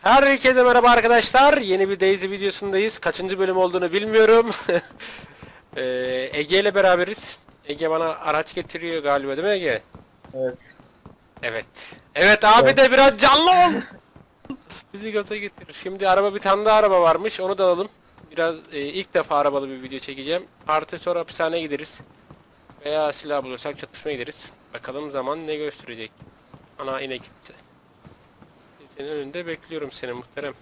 Herkese merhaba arkadaşlar. Yeni bir Daisy videosundayız. Kaçıncı bölüm olduğunu bilmiyorum. Ege ile beraberiz. Ege bana araç getiriyor galiba, değil mi Ege? Evet. Evet. Evet abi, Evet. de biraz canlı ol. Bizi gaza getirir. Şimdi bir tane daha araba varmış. Onu da alalım. Biraz ilk defa arabalı bir video çekeceğim. Artı sonra hapishaneye gideriz. Veya silah bulursak çatışmaya gideriz. Bakalım zaman ne gösterecek. Ana inek gitti. Senin önünde bekliyorum seni muhterem.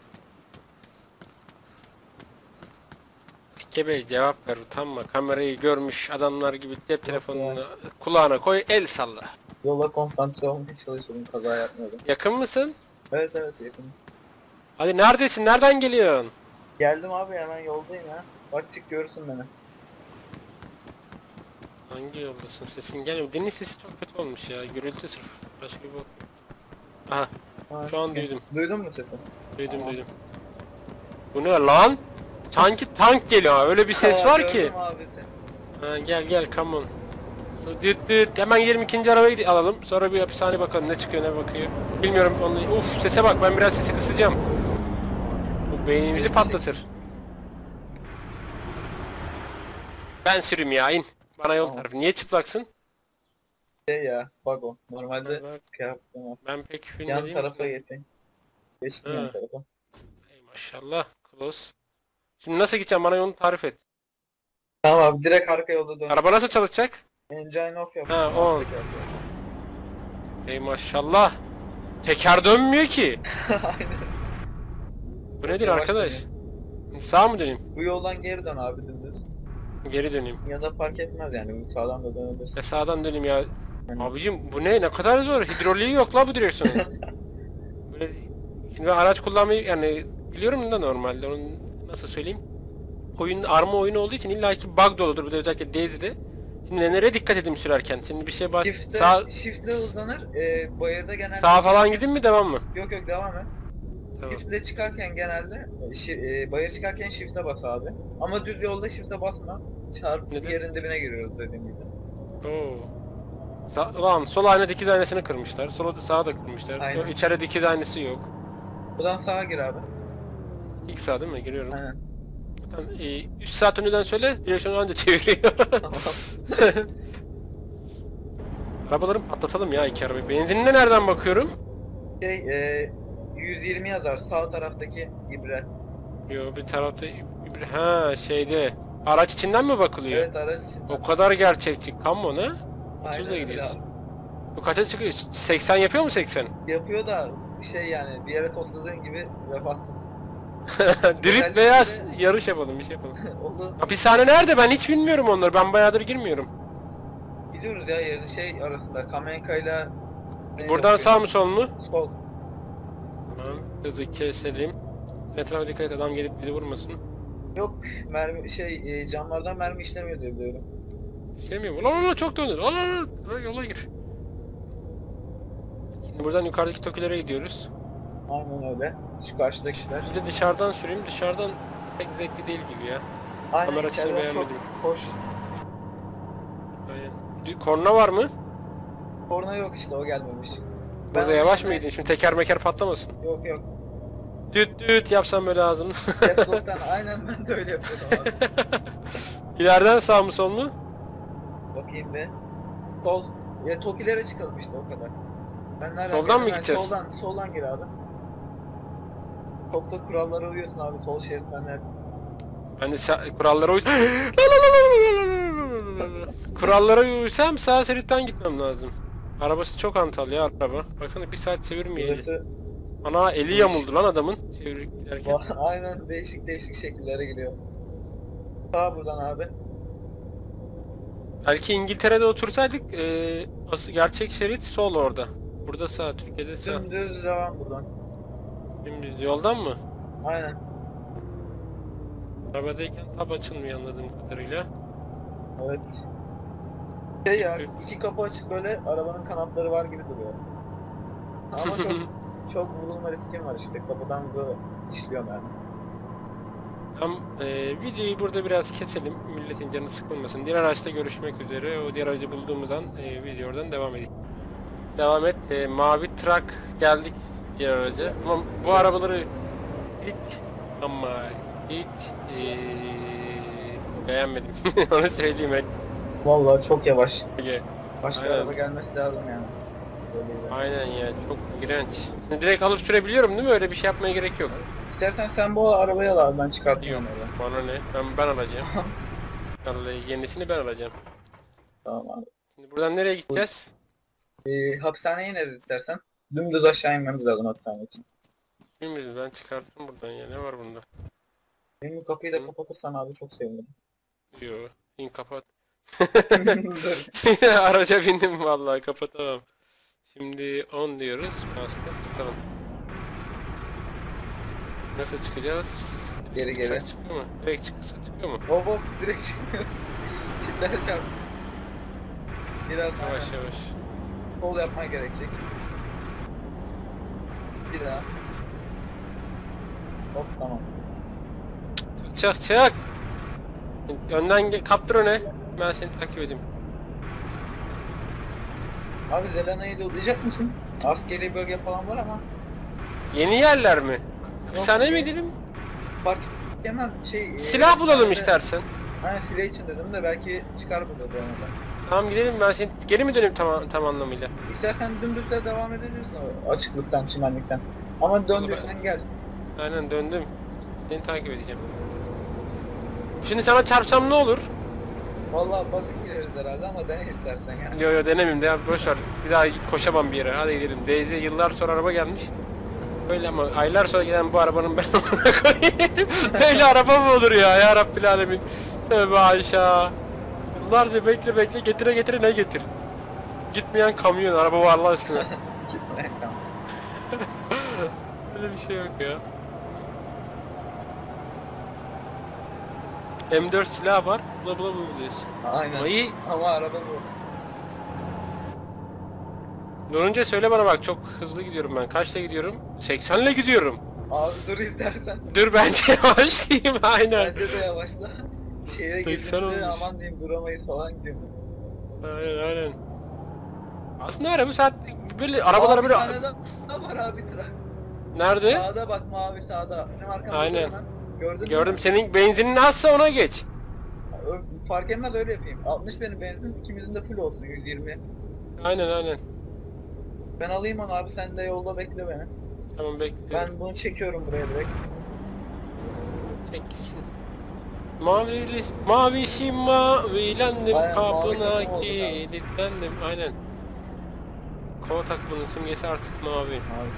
Gebe cevap ver, utanma. Kamerayı görmüş adamlar gibi cep telefonunu kulağına koy, el salla. Yola konsantre olmaya çalışıyorum, kaza yapmıyorum. Yakın mısın? Evet yakın. Hadi neredesin? Nereden geliyorsun? Geldim abi, hemen yoldayım ya. Bak çık görürsün beni. Hangi yoldasın? Sesin gelmiyor. Deniz sesi çok kötü olmuş ya. Gürültü sırf. Başka bir bok. Aha. Şu an duydum. Duydun mu sesi? Duydum. Tamam. Bu ne lan? Sanki tank geliyor ha. Öyle bir ses var ki. Gördüm abi seni. Ha, gel come on. Düt düt. Hemen 22. arabayı alalım. Sonra bir hapishane bakalım ne çıkıyor ne bakıyor. Bilmiyorum onu. Uf, sese bak, ben biraz sesi kısacağım. Bu beynimizi patlatır. Ben sürüm ya, in. Bana yol Tamam. tarifi. Niye çıplaksın? Ya bak o. Normalde Bak, şey yaptım abi. ben pek Yan bilmediğim tarafa için. geçeyim. Geçtim Ha. yan tarafa. Ey maşallah. Close. Şimdi nasıl gideceğim? Bana yolunu tarif et. Tamam abi, direkt arka yolda dön. Araba nasıl çalışacak? Engine off yap. Ha, on. Ey maşallah. Teker dönmüyor ki. Aynen. Bu nedir Yavaş arkadaş? dönüyor. Sağ mı döneyim? Bu yoldan geri dön abi, dümdüz. Geri döneyim. Ya da fark etmez yani, bu sağdan da dönebilirsin. Sağdan döneyim ya. Hani- Abicim bu ne? Ne kadar zor. Hidroliği yok la bu direksiyonun. Böyle, şimdi ben araç kullanmayı yani biliyorum da normalde. Onun nasıl söyleyeyim? Arma oyunu olduğu için illaki bug doludur. Bir de özellikle Daisy'de. Şimdi nereye dikkat edeyim sürerken? Şimdi bir şey Shift'le uzanır. Bayırda genelde... sağa falan gideyim mi, devam mı? Yok devam et. Tamam. Shift'le çıkarken genelde bayır çıkarken shift'e bas abi. Ama düz yolda shift'e basma. Çarpıp Neden? yerin dibine giriyoruz dediğim gibi. Oo. Lan sol ayna dikiz aynasını kırmışlar. Sağa da kırmışlar. Aynen. İçeride dikiz aynası yok. Buradan sağa gir abi. İlk sağ değil mi? Giriyorum. Aynen. Zaten 3 saat önceden söyle, direksiyonu anca çeviriyor. Tamam. Arabaları patlatalım ya, iki arabayı. Benzinine nereden bakıyorum? 120 yazar sağ taraftaki ibre. Yo, bir tarafta ha şeyde. Araç içinden mi bakılıyor? Evet, araç içinde. O kadar gerçekçi. Come on ha? 30'la Aynen öyle gidiyoruz. abi. Bu kaça çıkıyor? 80 yapıyor mu 80? Yapıyor da bir şey yani, bir yere tosladığın gibi vefasız. Drift veya yarış yapalım, bir şey yapalım. Oldu. Hapishane nerede? Ben hiç bilmiyorum onları. Ben bayağıdır girmiyorum. Gidiyoruz ya, yerin arasında Kamenka ile Buradan sağ mı sol mu? Sol. Tamam. Hızı keselim. Etrafa dikkat et, adam gelip bizi vurmasın. Yok, mermi camlardan mermi işlemiyor diye biliyorum. İstemiyorum. Ulan çok döndür. Ulan yola gir. Şimdi buradan yukarıdaki tokilere gidiyoruz. Aynen öyle. Şu karşıdakiler. Bir de dışarıdan süreyim. Dışarıdan pek zevkli değil gibi ya. Aynen, Kamera açısını içeriden çok beğenmedim. hoş. Aynen. Korna var mı? Korna yok işte, o gelmemiş. Burada yavaş mı gidin? Şimdi teker meker patlamasın. Yok. Düt düt yapsam böyle ağzını. Laptop'tan aynen, ben de öyle yapıyordum abi. İleriden sağ mı sol mu? Bakayım be. Sol. Ya Tokilere çıkalım işte, o kadar. Ben nereden Soldan geldim? mı gideceğiz? Soldan gir abi. Çok da kurallara uyuyorsun abi, sol şeritten hep. Ben de kurallara kurallara uysam sağ şeritten gitmem lazım. Arabası çok hantal ya araba. Baksana, bir saat çevirmeyeli. Burası Ana, eli yamuldu lan adamın çevirip giderken. aynen değişik şekillere gidiyor. Sağ buradan abi. Belki İngiltere'de otursaydık gerçek şerit sol orada. Burada sağ, Türkiye'de sağ. Dümdüz devam buradan. Şimdi yoldan mı? Aynen. Arabadayken tab açılmıyor anladığım kadarıyla. Evet. Ya, iki kapı açık, böyle arabanın kanatları var gibi duruyor. Ama çok vurulma riskim var işte, kapıdan böyle işliyor yani. Tam videoyu burada biraz keselim. Milletin canı sıkılmasın. Diğer araçta görüşmek üzere. O diğer aracı bulduğumuz an video oradan devam edelim. Devam et. Mavi trak geldik diğer araca. Ama bu arabaları hiç ama hiç beğenmedim. Onu söyleyeyim. Vallahi çok yavaş. Ege. Başka Aynen. araba gelmesi lazım yani. Böyle bir- Aynen ya, çok iğrenç. Şimdi direkt alıp sürebiliyorum değil mi? Öyle bir şey yapmaya gerek yok. İstersen sen bu arabayı al abi, ben çıkartıyorum Yok. onu. Bana ne? Ben alacağım. Vallahi yenisini ben alacağım. Tamam abi. Şimdi buradan nereye gideceğiz? Hapishaneye ineriz istersen. Dümdüz aşağı inmemiz lazım hapishane için. Bilmiyorum, ben çıkarttım buradan ya. Ne var bunda? Benim bu kapıyı da Hı. kapatırsan abi çok sevinirim. Yok. İn kapat. Dur. Araca bindim vallahi, kapatamam. Şimdi 10 diyoruz. Bastık. Tamam. Nasıl çıkacağız? Geri Çıksak geri. çıkıyor mu? Direkt çıkıyor mu? Hop hop direkt çıkıyor. Çitlere çarp. Biraz Yavaş yavaş. sol yapman gerekecek. Bir daha. Hop tamam. Çık. Önden kaptır öne. Ben seni takip edeyim. Abi Zelena'yı yollayacak mısın? Askeri bölge falan var ama Yeni yerler mi? Hapishaneye mi gidelim? fark etmez şey... Silah bulalım hapishanede- istersen. Aynen silah için dedim de belki çıkar burada bir anda. Tamam gidelim, ben seni geri mi döneyim tam anlamıyla? İstersen dümdüz de devam edebilirsin o açıklıktan, çimenlikten. Ama döndüysen gel. Aynen döndüm. Seni takip edeceğim. Şimdi sana çarpsam ne olur? Vallahi bug'a gireriz herhalde ama dene istersen yani. Yo denemeyeyim de ya, boş ver. Bir daha koşamam bir yere. Hadi gidelim. Daisy yıllar sonra araba gelmiş. Öyle ama aylar sonra gelen bu arabanın ben amına koyayım. Öyle araba mı olur ya Rabbil Alemin. Tövbe aşağı. Yıllarca bekle getire ne getir. Gitmeyen kamyon araba var Allah aşkına. Gitme, tamam. Öyle bir şey yok ya. M4 silah var. Bula buluyorsun. Aynen. Ama iyi. Ama araba bu. Durunca söyle bana bak, çok hızlı gidiyorum ben. Kaçta gidiyorum? 80 ile gidiyorum. Abi dur istersen. Dur bence yavaşlayayım aynen. Bence de yavaşla. Şehre 80 girdiğimizde olmuş. aman diyeyim duramayız falan gibi. Aynen. Aslında araba saat böyle arabalara böyle... Bir tane daha var abi trak. Nerede? Sağda bak, mavi sağda. Benim arkamda Aynen. hemen. Gördün mü? Gördüm, senin benzinin azsa ona geç. Fark etmez, öyle yapayım. 60 benim benzin, ikimizin de full olsun 120. Aynen. Ben alayım onu abi, sen de yolda bekle beni. Tamam bekliyorum. Ben bunu çekiyorum buraya direkt. Çek gitsin. Mavişim mavilendim, Aynen, mavi kapına takım oldu kilitlendim. Aynen. Kova takımının simgesi artık mavi. Abi.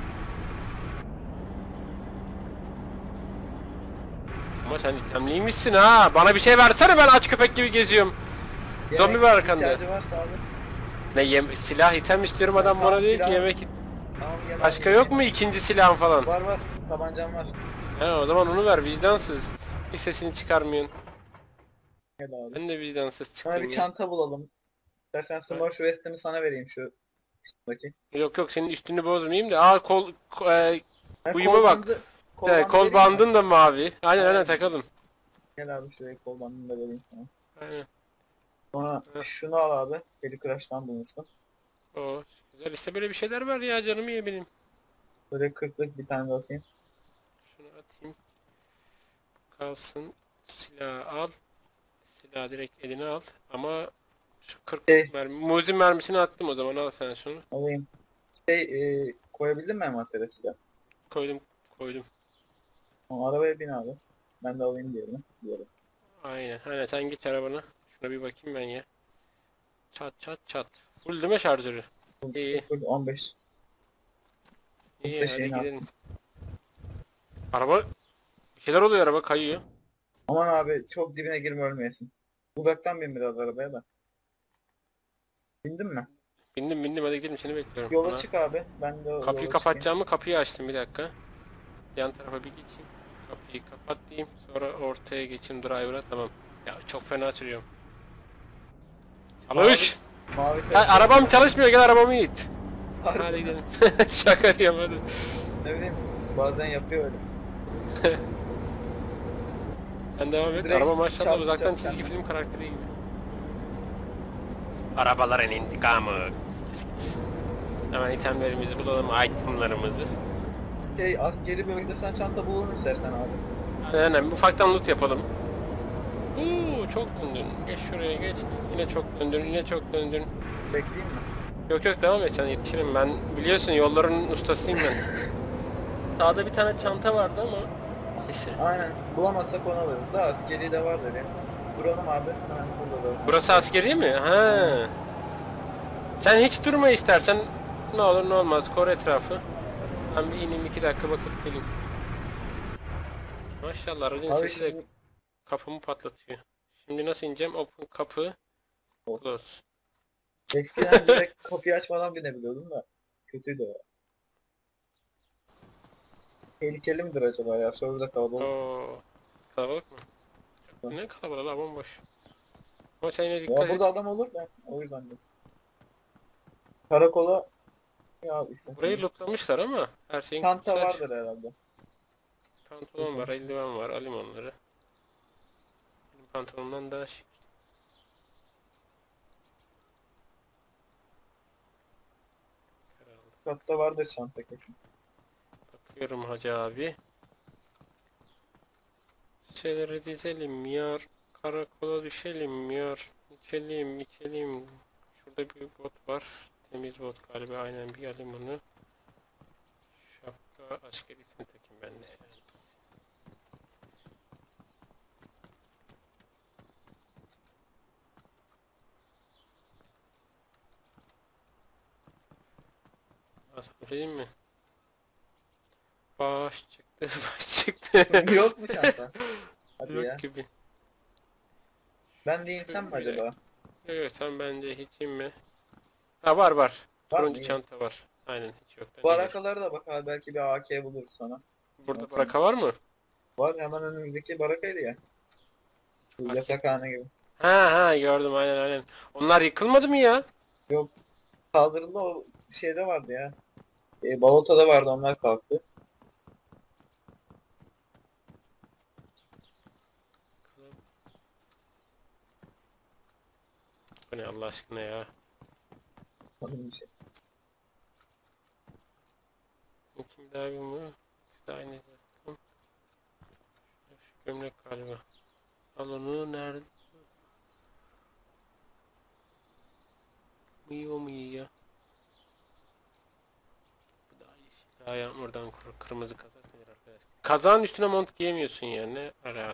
Ama sen itemliymişsin ha. Bana bir şey versene, ben aç köpek gibi geziyorum. Zombi var arkanda. İhtiyacı varsa abi. Ne silah item istiyorum, adam Tamam, bana diyor ki silah- yemek. Tamam gel abi. Başka yok mu ikinci silahın falan? Var, tabancam var. He, o zaman onu ver, vicdansız. Bir sesini çıkarmıyorsun. Gel abi. Ben de vicdansız Sana çıktım bir ya. çanta bulalım. İstersen Smurf Vest'imi sana vereyim şu üstteki. Yok senin üstünü bozmayayım da. Ha, Uyuma kol bak. bandı- Kol vereyim mi? bandın da mavi. Aynen Evet. takalım. Gel abi şuraya kol bandını da vereyim sana. Aynen. Sonra Evet. şunu al abi. Deli Crush'tan bulmuştum. O güzel, işte böyle bir şeyler var ya, canımı ye benim. Böyle 40'lık bir tane de atayım. Şunu atayım. Kalsın. Silahı al. Silahı direkt eline al. Ama şu 40 mermi. Muzin mermisini attım, o zaman al sen şunu. Alayım. Koyabildin mi envantere silah? Koydum. O arabaya bin abi. Ben de alayım diyelim. Aynen sen geç arabana. Şuna bir bakayım ben ya. Çat. Full değil mi şarjörü? İyi. 0-15. İyi Çok da hadi şeyini gidelim. Araba bir şeyler oluyor, araba kayıyor. Aman abi çok dibine girme, ölmeyesin. Uzaktan bin biraz arabaya da. Bindin mi? Bindim, hadi gidelim, seni bekliyorum. Yola Ha. çık abi. Ben de yola Kapıyı çıkayım. kapatacağımı kapıyı açtım, bir dakika. Yan tarafa bir geçeyim. Kapıyı kapat diyeyim. Sonra ortaya geçeyim, driver'a, tamam. Ya çok fena sürüyorum. Çalış! Mavi Ya, arabam çalışmıyor, gel arabamı it. Harbi Hadi mi? gidelim. Şaka diyeyim hadi. Ne bileyim. Bazen yapıyor öyle. Sen devam et. Direkt Araba maşallah çarp- uzaktan çarp çizgi sen. film karakteri gibi. Arabaların intikamı. Hemen itemlerimizi bulalım, itemlarımızı. Askeri bölgede sen çanta bulun istersen abi. Aynen ufaktan loot yapalım. Çok döndün. Geç şuraya geç. Yine çok döndün. Yine çok döndün. Bekleyeyim mi? Yok yok devam et sen yetişirim. Ben biliyorsun yolların ustasıyım ben. Sağda bir tane çanta vardı ama. Neyse. Aynen. Bulamazsak onu alırız. Da askeri de var dedi. Duralım abi. Hemen burada da. Burası askeri mi? Ha. Sen hiç durma istersen. Ne olur ne olmaz. Koru etrafı. Ben bir ineyim 2 dakika bakıp geleyim. Maşallah aracın Abi sesi de şimdi kafamı patlatıyor. Şimdi nasıl ineceğim? Open kapı. Close. eskiden direkt kapıyı açmadan binebiliyordum da. Kötüydü o. Tehlikeli midir acaba ya? Server'da kalabalık. Oo. Kalabalık mı? Ne kalabalık la bomboş. Ama sen yine Ya dikkat et. burada adam olur da o yüzden de. Karakola ya işte. Burayı lootlamışlar ama her şeyin Çanta kutusu vardır herhalde. pantolon var, eldiven var, alayım onları. Benim pantolonumdan daha şık. Herhalde. Katta vardır çanta kesin. Bakıyorum hacı abi. Şeyleri dizelim yar. Karakola düşelim yar. İçelim içelim. Şurada bir bot var. Temiz bot galiba aynen bir alayım onu. Şapka askerisini takayım ben de. Nasıl söyleyeyim mi? Baş çıktı, baş çıktı. Yok mu çanta? Hadi Yok ya. gibi. Ben de insem mi acaba? Yok sen bence hiç inme. Ha var var. Var mı? Turuncu İyi. çanta var. Aynen hiç yok. Bu arakalara da bak abi, belki bir AK buluruz sana. Burada baraka var mı? Var, hemen önümüzdeki barakaydı ya. Şu Fark yatakhane gibi. Ha gördüm aynen aynen. Onlar yıkılmadı mı ya? Yok, kaldırıldı, o şeyde vardı ya. Balota'da vardı, onlar kalktı. Bu ne Allah aşkına ya. Onun bir şey. Bu kim daha bir mi? İşte aynı zaten. Şu gömlek galiba. Al onu nerede? Mı yiyor mu yiyor? Bu daha iyi. Daha yağmurdan kırmızı kazak denir arkadaşlar. Kazağın üstüne mont giyemiyorsun ya. Ne alaka?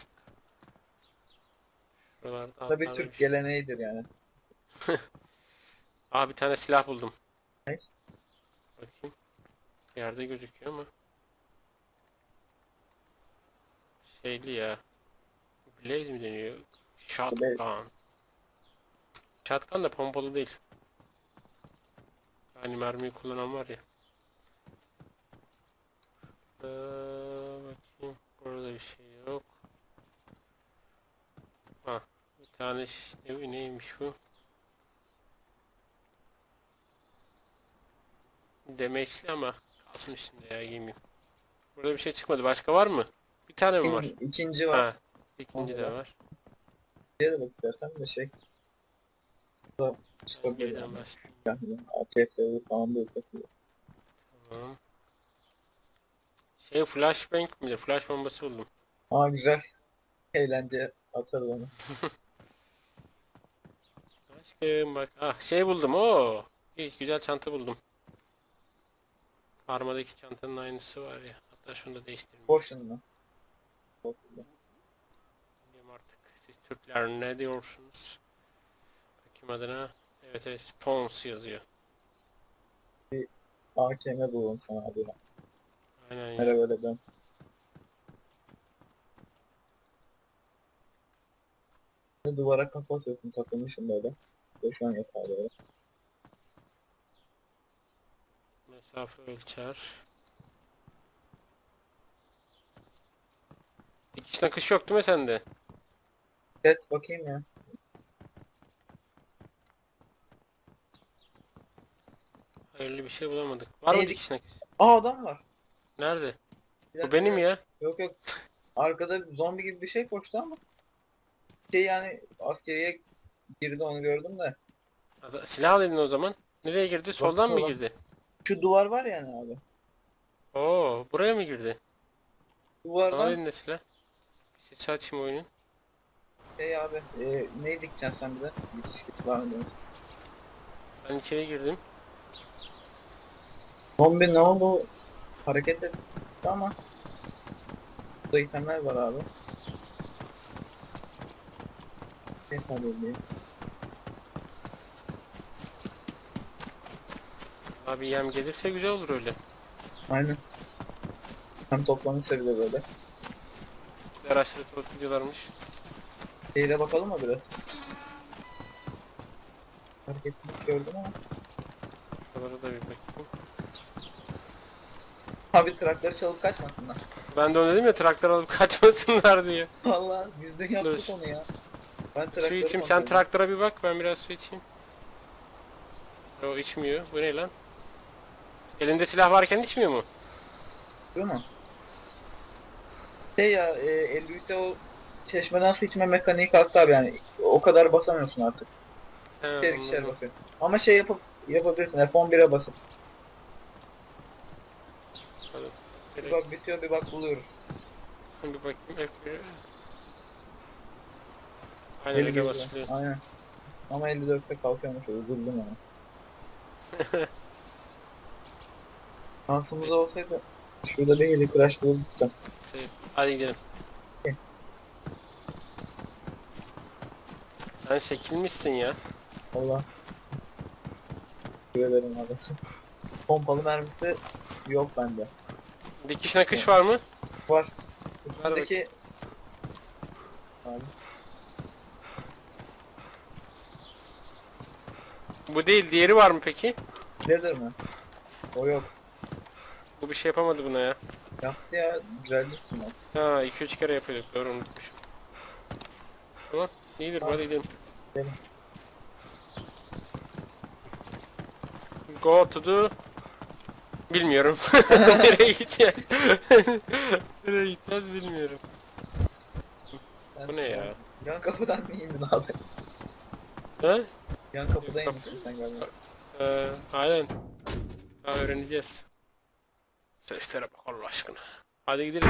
Şuralarda Tabii altlarda Türk bir şey. geleneğidir yani. Aa bir tane silah buldum. Ne? Bakayım. Yerde gözüküyor ama. Şeyli ya. Blaze mi deniyor? Shotgun. Shotgun da pompalı değil. Hani mermiyi kullanan var ya. Bakayım. Burada bir şey yok. Ha. Bir tane neymiş bu? Demeçli ama kalsın içinde ya giymeyeyim. Burada bir şey çıkmadı. Başka var mı? Bir tane mi var? İkinci var. Ha. İkinci de Onda. var. Diğer de bak istersen de şey. Da çıkabilir Geriden yani. başlayayım. Yani AKS'yi falan da yapıyor. Tamam. Şey flashbang miydi? Flash bombası buldum. Aa güzel. Eğlence atarız onu. Aşkım bak. Ah şey buldum. Oo. İyi güzel çanta buldum. Armadaki çantanın aynısı var ya. Hatta şunu da değiştireyim. Boşun mu? Bilmiyorum artık. Siz Türkler ne diyorsunuz? Bakayım adına. Evet evet. Pons yazıyor. AKM bulalım sana abi. Aynen ya. Hele böyle ben. Duvara kafa atıyorsun, takılmışım böyle. Ve şu an yatağa böyle. Mesafe ölçer. Dikiş nakış yok değil mi sende? Evet, bakayım ya. Hayırlı bir şey bulamadık. Var mı Neydi? dikiş nakış? Aa, adam var. Nerede? Bir Bu dakika benim ya. Yok yok. Arkada zombi gibi bir şey koştu ama. Şey yani askeriye girdi, onu gördüm de. Silah alın o zaman. Nereye girdi? Soldan mı sola. girdi? Şu duvar var yani abi. Oo, buraya mı girdi? Bana Duvardan elinde silah. Bir ses açayım oyunun. şey abi neyi dikeceksin sen bir de? Bitişlik var mı diyorsun? Ben içeri girdim. Zombi ne oldu? Hareket etti ama burada itemler var abi. Ne tabii. Abi yem gelirse güzel olur öyle. Aynen. Hem toplanırsa bir de böyle. Araştırıp gidiyorlarmış. Şehire bakalım mı biraz? Hareketlilik gördüm ama. Buralara da bir bakayım. Abi traktörü çalıp kaçmasınlar. Ben de onu dedim ya, traktör alıp kaçmasınlar diye. Vallahi biz de yaptık Dur. onu ya. Ben Su traktörü içeyim, kontrol sen edeyim. traktöre bir bak, ben biraz su içeyim. O içmiyor. Bu ne lan? Elinde silah varken içmiyor mu? Değil mi? Şey ya 53'te o çeşmeden su içme mekaniği kalktı abi yani. O kadar basamıyorsun artık. He, İkişer ikişer anladım. basıyor. Ama şey yapabilirsin F11'e basıp. Anladım. Bir bak bitiyor bir bak buluyoruz. Bir bakayım. F1. Aynen Deli öyle gibi. basılıyor. Aynen. Ama 54'te kalkıyormuş üzüldüm yani. Şansımız olsaydı şurada bir heli crash bulduk da. Hadi gidelim. Gel. Sen çekilmişsin ya. Allah. Teşekkür ederim abi. Pompalı mermisi yok bende. Dikiş nakış var mı? Var. Ver Üstündeki... Abi. Bu değil, diğeri var mı peki? Leather mi? O yok. Bu bir şey yapamadı buna ya. Yaptı ya. Güzelliksin bak. Ha, 2-3 kere yapıyorduk, doğru, unutmuşum. Tamam, iyidir, hadi gidelim. Gidelim. Go to the... Bilmiyorum. Nereye gideceğiz? Nereye gideceğiz bilmiyorum. Sen Bu ne ya? Yan kapıdan mı indin abi? Ha? Yan kapıdan Kapı- inmişsin sen galiba. Aynen. Ha, öğreneceğiz. Seslere bak Allah aşkına. Hadi gidelim.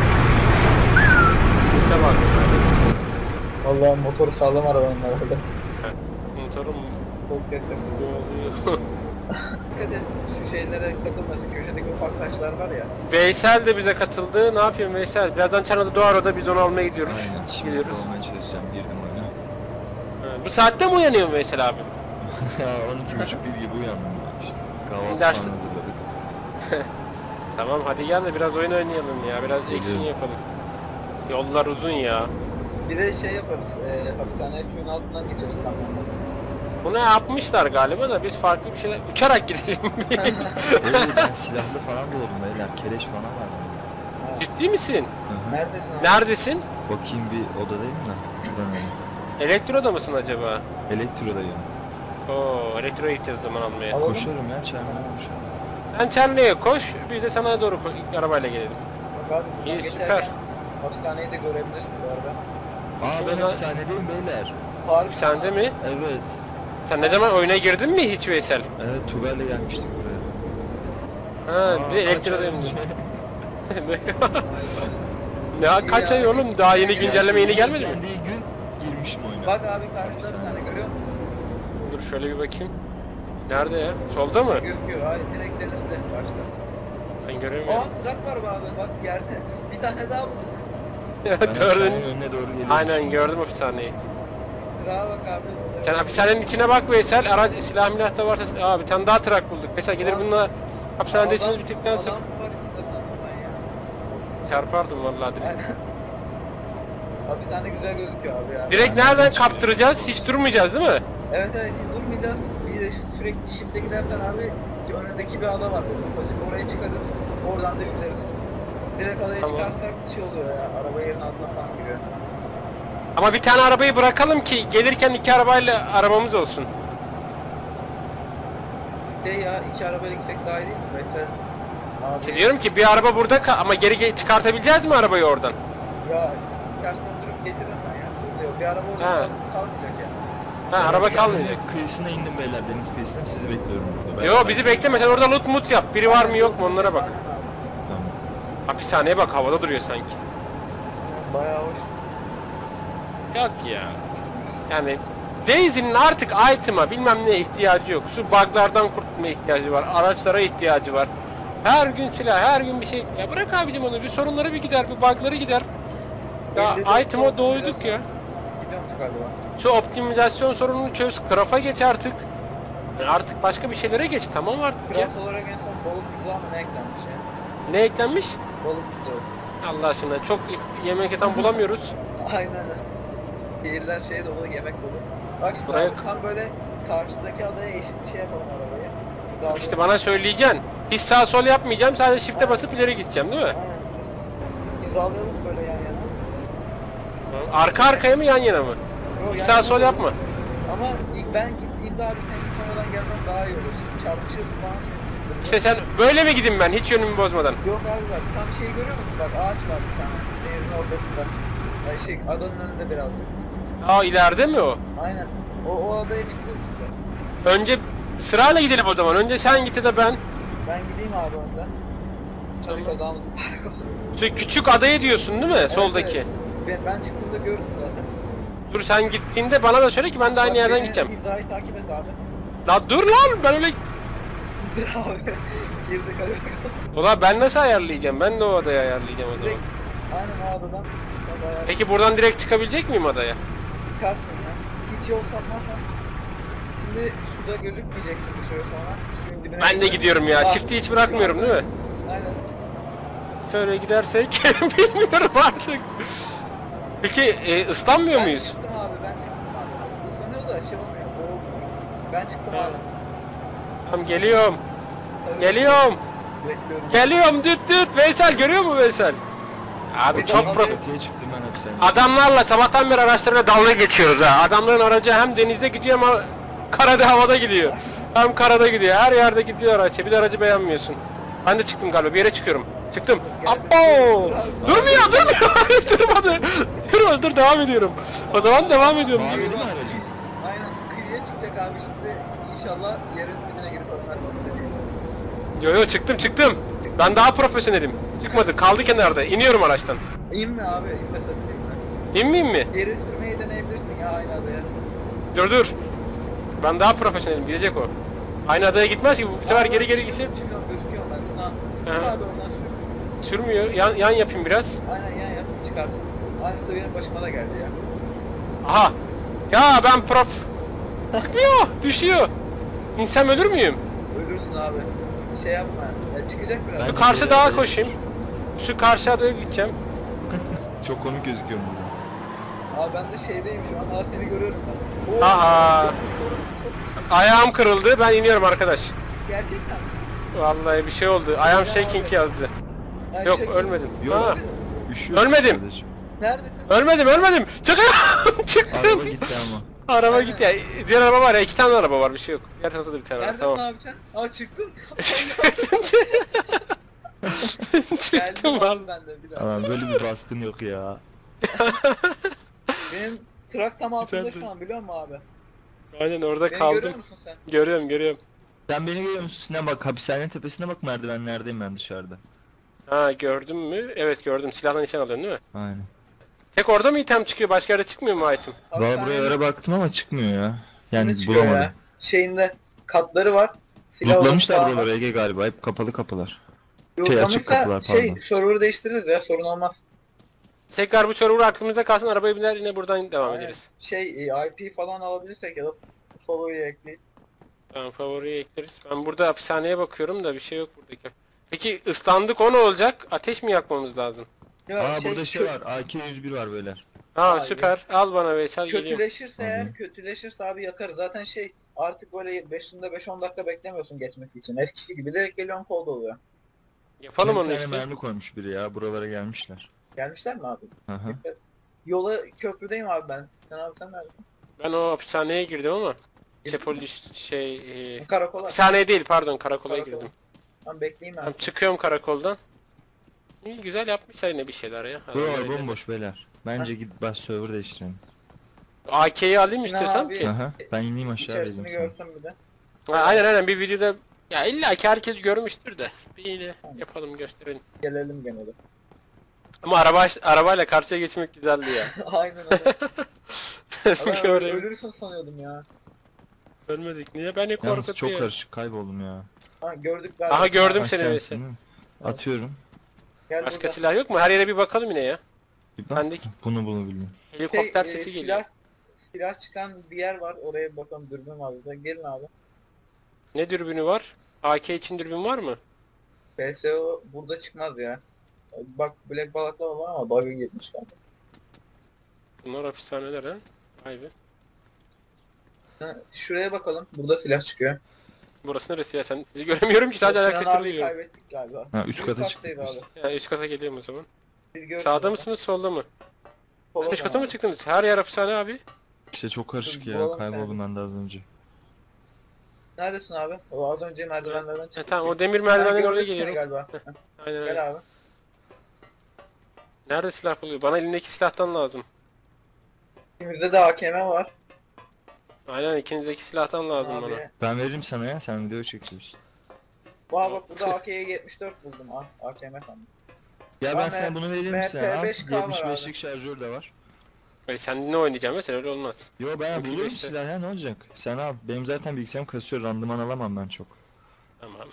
Sese bak. Vallahi motoru sağlam arabanın herhalde. Motorum Çok ses yapıyor. ne oluyor? Dikkat et şu şeylere takılmasın. Köşedeki ufak taşlar var ya. Veysel de bize katıldı. Ne yapıyorsun Veysel? Birazdan Çanalı doğar, o da biz onu almaya gidiyoruz. Aynen, şimdi Gidiyoruz. olmaya çalışacağım, girdim oyuna. Ha, bu saatte mi uyanıyorsun Veysel abi? Ya 12.30 gibi uyandım ben işte. Kahvaltı Ders- falan hazırladık. Tamam hadi gel de biraz oyun oynayalım ya. Biraz action Geliyorum. yapalım. Yollar uzun ya. Bir de şey yaparız. Hapishaneye suyun altından geçeriz kamyonla. Bunu yapmışlar galiba da biz farklı bir şeyler... Uçarak gidelim. Evet, ben silahlı falan buldum beyler, keleş falan var bende. Ciddi misin? Hı hı. Neredesin abi? Neredesin? Bakayım bir odadayım da. Şuradan alayım. Elektroda mısın acaba? Elektrodayım. Oo, elektroya gideceğiz o zaman almaya. Alalım. Koşarım ya, çarmıha koşarım. Sen Çerne'ye koş, biz de sana doğru arabayla gelelim. Bak abi buradan İyi, geçerken süper. hapishaneyi de görebilirsin bu arada. Aa, Şimdi ben ben- hapishanedeyim beyler. Harbi Sen de mi? Evet. Sen ne zaman oyuna girdin mi hiç Veysel? Evet, Tugay'la gelmiştik buraya. Ha, bir de elektrodayım diyor. Ya kaç ay oğlum, daha yeni güncelleme yeni gelmedi mi? Geldiği gün girmişim oyuna. Bak abi karşıda bir tane görüyor musun? Dur şöyle bir bakayım. Nerede ya? Solda mı? Gözüküyor. Hayır direkt denizde başta. Ben Aa göremiyorum. trak var be abi bak yerde. Bir tane daha bulduk. Ben Dördün. hapishanenin önüne doğru geliyorum. Aynen gördüm hapishaneyi. Trağa bak abi. Sen hapishanenin içine bak Veysel. Araç silah milah da varsa. Aa, bir tane daha trak bulduk. Mesela gelir bununla hapishanedesiniz bittikten sonra. Adam var içinde sanırım ya. Çarpardım vallahi direkt. Aynen. Hapishane güzel gözüküyor abi ya. Direkt nereden kaptıracağız? Hiç durmayacağız değil mi? Evet hiç durmayacağız. Bir de sürekli shift'e gidersen abi önündeki bir ada var. Ufacık oraya çıkarız. Oradan da yüzeriz. Direkt adaya Tamam. çıkarsak şey oluyor ya. Araba yerin altına falan giriyor. Ama bir tane arabayı bırakalım ki gelirken iki arabayla arabamız olsun. Şey ya iki arabayla gitsek daha iyi değil mi? Mesela abi Diyorum ki bir araba burada ama geri çıkartabileceğiz mi arabayı oradan? ya ters döndürüp getiririm ben ya. Dur diyor. Bir araba orada Ha. kalmayacak ya. Ha, araba Hapishanenin kalmayacak. Kıyısına indim beyler, deniz kıyısına, sizi bekliyorum burada. Yo, bizi bekleme, sen orada loot mut yap. Biri var mı yok mu onlara bak. Aynen abi. Hapishaneye bak, havada duruyor sanki. Bayağı hoş. Yok ya. Yani Daisy'nin artık item'a bilmem neye ihtiyacı yok. Şu bug'lardan kurtulmaya ihtiyacı var. Araçlara ihtiyacı var. Her gün silah, her gün bir şey. Ya bırak abicim onu. Bir sorunları bir gider, bir bug'ları gider. Ya Elde de item'a doyduk ya. Gidiyormuş galiba. Şu optimizasyon sorununu çöz. Craft'a geç artık. Yani artık başka bir şeylere geç. Tamam artık ya. Craft olarak en son balık tuzağı mı ne eklenmiş ya? Ne eklenmiş? Balık tuzağı. Allah aşkına çok yemek eten bulamıyoruz. Aynen. Şehirler şey dolu, yemek dolu. Bak şimdi Buraya- abi, tam böyle karşıdaki adaya eşit şey yapalım arabayı. Daha İşte bana söyleyeceksin. Hiç sağ sol yapmayacağım. Sadece shift'e basıp ileri gideceğim değil mi? Aynen. Hizalayalım böyle yan yana. Arka arkaya mı yan yana mı? Yo, Hiç yan sağ yana sol olur. yapma. Ama ilk ben gittiğimde abi senin sonradan gelmem daha iyi olur. Şimdi çarpışırız falan. İşte sen böyle mi gideyim ben hiç yönümü bozmadan? Yok abi bak tam şeyi görüyor musun? Bak ağaç var bir tane. Denizin ortasında. Ay şey adanın önünde birazcık. Aa ileride mi o? Aynen. O adaya çıkacağız işte. Önce sırayla gidelim o zaman. Önce sen git ya da ben. Ben gideyim abi önden. Hadi Tamam. kazamız mübarek olsun. Şu küçük adayı diyorsun değil mi? Evet, Soldaki. evet. Ben çıktığımda görürsün zaten. Dur sen gittiğinde bana da söyle ki ben de aynı Bak, yerden beni gideceğim. Hizayı takip et abi. La dur lan ben öyle... Dur abi. Girdik hadi bakalım. Ulan ben nasıl ayarlayacağım? Ben de o adayı ayarlayacağım o zaman. Direkt aynen o adadan adaya Peki buradan direkt çıkabilecek miyim adaya? çıkarsın ya. Hiç yol sapmazsan şimdi suda gözükmeyeceksin bir süre sonra. Suyun dibine Ben de gidiyorsun. gidiyorum ya. Ah, Shift'i hiç bırakmıyorum değil mi? Aynen. Şöyle gidersek bilmiyorum artık. Peki ıslanmıyor Ben muyuz? çıktım abi ben çıktım abi. Islanıyor da şey olmuyor. Boğulmuyor. Ben çıktım abi. Tamam geliyorum. Hadi Geliyorum. bekliyorum. Geliyorum düt düt. Veysel görüyor mu Veysel? Abi Bir çok daha- prof... Çatıya çıktım ben hapishaneye. Adamlarla sabahtan beri araçlarla dalga geçiyoruz ha. Adamların aracı hem denizde gidiyor ama karada havada gidiyor. Hem karada gidiyor. Her yerde gidiyor araç. Bir de aracı beğenmiyorsun. Ben de çıktım galiba. Bir yere çıkıyorum. Çıktım. Appo! Durmuyor, durmuyor. Durmadı. Durmadı. Dur devam ediyorum. O zaman devam ediyorum. Mavi değil mi aracın? Aynen kıyıya çıkacak abi şimdi inşallah yerin dibine girip onlar Yo yo çıktım çıktım. Ben daha profesyonelim. Çıkmadı. Kaldı kenarda. İniyorum araçtan. İnme abi inme sakın inme. İnmeyeyim mi? Geri sürmeyi deneyebilirsin ya aynı adaya. Dur dur. Ben daha profesyonelim. Gidecek o. Aynı adaya gitmez ki. Bu sefer Abi, geri geri gitsin. Çıkıyor gözüküyor ben bundan. Hı. Abi ondan sür. Sürmüyor. Yan yapayım biraz. Aynen yan yap çıkarsın. Aynısı benim başıma da geldi ya. Aha. Ya ben prof. Çıkmıyor. Düşüyor. İnsem ölür müyüm? Ölürsün abi. Şey yapma. Ya çıkacak biraz. Ben- Şu karşı dağa koşayım. Şu karşı adaya gideceğim. Çok komik gözüküyor burada. Abi ben de şeydeyim şu an. Aa seni görüyorum ben. Oo, Aha. çok- çok- Ayağım kırıldı. Ben iniyorum arkadaş. Gerçekten mi? Vallahi bir şey oldu. Ayağım shaking yazdı. Ha, Yok şaka- ölmedim. Yok. Ha. Üşüyor. Ölmedim. Kardeşim. Neredesin? Ölmedim. Çıktım. Araba gitti ama. Araba gitti ya. Diğer araba var ya. 2 tane araba var. Bir şey yok. Diğer tarafta da bir tane var. Neredesin Tamam. abi sen? Aa çıktın. Çıktım Geldim valla. abi ben de bir daha. Aman böyle bir baskın yok ya. Benim trak tam altında Güzeldi. şu an biliyor musun abi? Aynen orada Beni kaldım. görüyor musun sen? Görüyorum. Sen beni görüyor musun? Sinan bak hapishanenin tepesine bak merdivenlerdeyim ben dışarıda. Ha gördün mü? Evet gördüm. Silahla nişan alıyorsun değil mi? Aynen. Tek orada mı item çıkıyor? Başka yerde çıkmıyor mu item? Valla buraya ara baktım ama çıkmıyor ya. Yani Ne çıkıyor bulamadım. ya? Şeyinde katları var. Silah Lootlamışlar olan buraları Ege galiba. Hep kapalı kapılar. Lootlamışsa açık kapılar, şey pardon. server'ı değiştiririz ya sorun olmaz. Tekrar bu server aklımızda kalsın. Arabaya biner yine buradan devam Aynen. ederiz. Şey IP falan alabilirsek ya da follow'yu ekleyip. Tamam favoriye ekleriz. Ben burada hapishaneye bakıyorum da bir şey yok buradaki. Peki ıslandık o ne olacak? Ateş mi yakmamız lazım? Ya Aa burada şey kö- var. AK-101 var beyler. Ha Vay süper. Al bana Veysel geliyorum. Kötüleşirse Hı hı. eğer kötüleşirse abi yakarız. Zaten şey artık böyle başında 5-10 dakika beklemiyorsun geçmesi için. Eskisi gibi direkt geliyorsun kol oluyor. Yapalım Bir onu tane işte. mermi koymuş biri ya. Buralara gelmişler. Gelmişler mi abi? Hı hı. Yola köprüdeyim abi ben. Sen abi sen neredesin? Ben o hapishaneye girdim ama. Şey polis Karakola. hapishaneye değil pardon karakola Karakola. girdim. Tamam bekleyeyim ben. Tamam, çıkıyorum karakoldan. İyi güzel yapmışlar yine bir şeyler ya. Buralar Öyle. bomboş beyler. Bence git baş server değiştirelim. AK'yi alayım Sinan istiyorsan abi- ki. Aha. Ben ineyim aşağı İçerisini vereyim sana. görsün bir de. Ha, aynen bir videoda Ya illa ki herkes görmüştür de. Bir yine yapalım, gösterelim. Gelelim gene de. Ama arabayla karşıya geçmek güzeldi ya. Aynen öyle. Ben Göreyim. ölürsün sanıyordum ya. Ölmedik. Niye beni Yalnız çok korkutuyor? karışık kayboldum ya. Ha gördük galiba. Aha gördüm seni Aşağı mesela. insin mi? Atıyorum. Gel Başka burada. silah yok mu? Her yere bir bakalım yine ya. Bir bak. Bendeki Bunu bilmiyorum. helikopter Şey, sesi geliyor. silah çıkan bir yer var. Oraya bir bakalım, dürbün var burada. Gelin abi. Ne dürbünü var? AK için dürbün var mı? PSO burada çıkmaz ya. Bak Black Balakla var ama bug'a gitmiş galiba. Bunlar hapishaneler ha. Vay be. Ha, şuraya bakalım. Burada silah çıkıyor. Burası neresi ya? Sizi göremiyorum ki, sadece ayak Sinan sesleri abi duyuyorum. kaybettik galiba. Ha, üst kata kattaydı çıktık biz. abi. Ya üst kata geliyorum o zaman. Bir görsün Sağda orada. mısınız, solda mı? Sola Üst kata dön mı abi. çıktınız? Her yer hapishane abi. İşte çok karışık ya. Bulalım Kayboldum ben de az önce. Neredesin abi? O az önce merdivenlerden çıktı. Tamam, o demir Ha, merdivenden gördük oraya seni geliyorum. Galiba. Aynen öyle. Gel abi. Nerede silah buluyor? Bana elindeki silahtan lazım. İkimizde de AKM var. Aynen, ikinizdeki silahtan lazım bana. Abi. Ben veririm sana ya. Sen video çekiyorsun. Bak burada AK'ye 74 buldum. AKM sandım. Ya Aa, ben sana bunu vereyim mi sen? Al. MP5K var 75'lik şarjör de var. Sen ne oynayacaksın mesela, öyle olmaz. Yo ben MP5'te. bulurum silah ya, ne olacak? Sen al. Benim zaten bilgisayarım kasıyor. Randıman alamam ben çok. Tamam.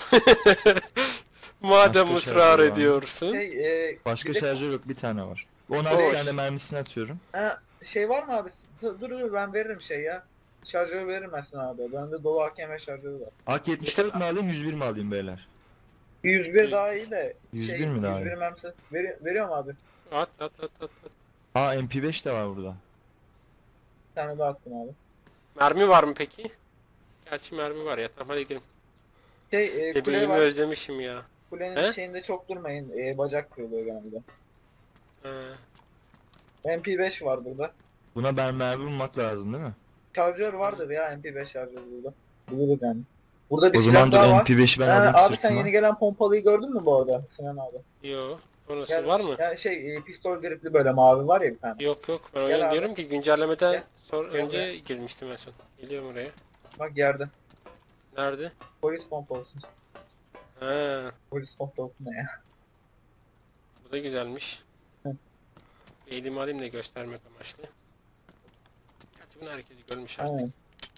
Madem Başka ısrar şarjör var mı? ediyorsun. Başka bir de- şarjör yok, bir tane var. Ona Boş. bir tane mermisini atıyorum. Ha, şey var mı abi? Dur ben veririm şey ya. Şarjörü veririm ben sana abi. Bende dolu AKM şarjörü var. AK 74 mi alayım 101 mi alayım beyler? 101 daha iyi de. 101 mi daha iyi? 101 mermisi. Veriyorum abi. Bir At. Aa MP5 de var burada. tane daha attım abi. Mermi var mı peki? Gerçi mermi var ya, tamam hadi gidelim. Kule Bebeğimi var. özlemişim ya. Kulenin He? şeyinde çok durmayın. Bacak kırılıyor genelde. Ha. MP5 var burada. Buna ben mermi bulmak lazım değil mi? Şarjör vardır ya, MP5 şarjörü burada. Buluruz yani. Burada bir O silah zaman dur daha var. MP5'i ben Ha, alayım abi sen sırtıma. yeni gelen pompalıyı gördün mü bu arada Sinan abi? Yo. Orası Gel- var mı? Yani pistol gripli böyle mavi var ya bir tane. Yok ben Gel oyun abi. diyorum ki güncellemeden Gel. Gel önce buraya. girmiştim en son. Geliyorum oraya. Bak yerde. Nerede? Polis pompalısı. Ha, Polis pompalısı ne ya? bu da güzelmiş. Hı. Bir elimi alayım da göstermek amaçlı. Gerçi bunu herkes görmüş artık. Aynen.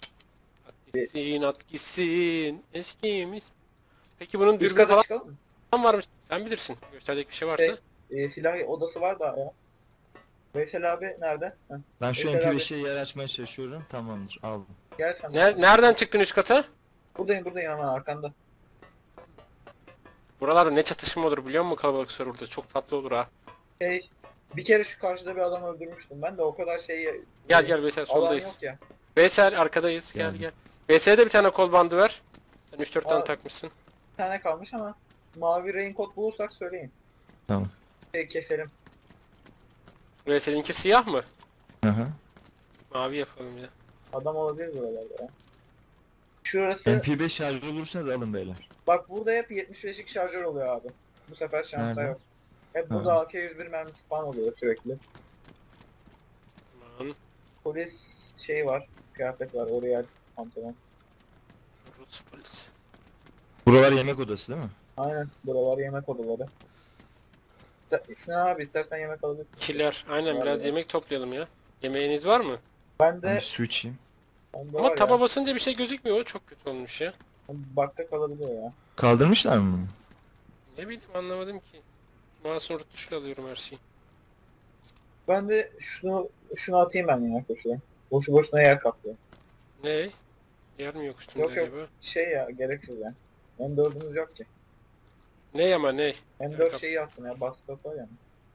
At gitsin eskimiz. Peki bunun Üst dürbün kata falan çıkalım mı? var mı? Sen bilirsin. Gösterecek bir şey varsa. Silah odası var daha ya. Veysel abi nerede? Heh. Ben şu Mesela MP5'e yer açmaya çalışıyorum. Tamamdır, aldım. Gel sen. Nereden çıktın üst kata? Buradayım hemen arkanda. Buralarda ne çatışma olur biliyor musun, kalabalık serverda? Çok tatlı olur ha. Bir kere şu karşıda bir adam öldürmüştüm. Ben de o kadar Gel Veysel, alan soldayız. yok ya. Veysel arkadayız. Geldim. Gel. Veysel'e de bir tane kol bandı ver. Sen 3-4 tane Aa. takmışsın. Bir tane kalmış ama mavi raincoat bulursak söyleyin. Tamam. Keselim. Veysel'inki siyah mı? Hı hı. Mavi yapalım ya. Adam olabilir buralarda ya. Şurası MP5 şarjör bulursanız alın beyler. bak burada hep 75'lik şarjör oluyor abi. Bu sefer şansa Nerede? yok. Hep Ha. burada AK-101 mermisi falan oluyor sürekli. Aman. Polis var. Kıyafet var. Oraya pantolon. Rus polis. Buralar yemek odası değil mi? Aynen. Buralar yemek odaları. Sinan abi istersen yemek alabilirsin. Kiler. Aynen, Var biraz ya. yemek toplayalım ya. Yemeğiniz var mı? Ben Ben de su içeyim. bende Ama var taba ya. basınca bir şey gözükmüyor. O çok kötü olmuş ya. Bakta kalabiliyor ya. Kaldırmışlar mı bunu? Ne bileyim, anlamadım ki. Mouse'un tuşla alıyorum her şeyi. Ben de şunu atayım ben ya köşeye. Boşu boşuna yer kaplıyor. Ne? Yer mi yok üstünde Yok, yok. acaba? Ya gereksiz ya. M4'ümüz yok ki. Ne ama ne? M4 kap- yaptım ya. Baskı var ya.